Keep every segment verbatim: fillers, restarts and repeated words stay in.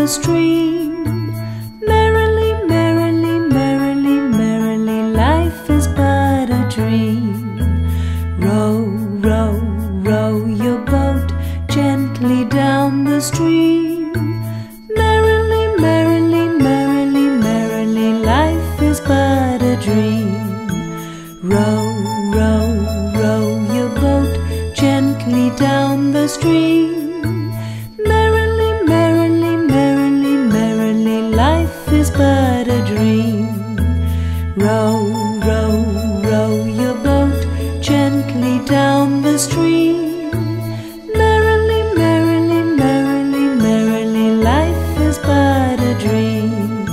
the stream. Merrily, merrily, merrily, merrily, life is but a dream. Row, row, row your boat gently down the stream. Merrily, merrily, merrily, merrily, life is but a dream. Row, row, row your boat gently down the stream. Merrily, merrily, merrily, merrily, life is but a dream. Row, row, row your boat gently down the stream. Merrily, merrily, merrily, merrily, life is but a dream.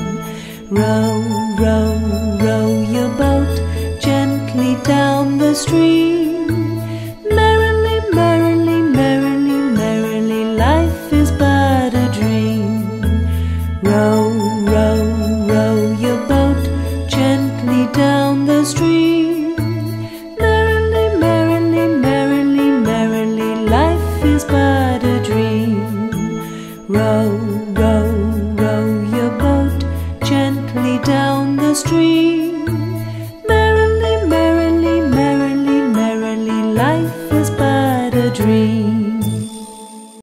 Row, row, row your boat gently down the stream.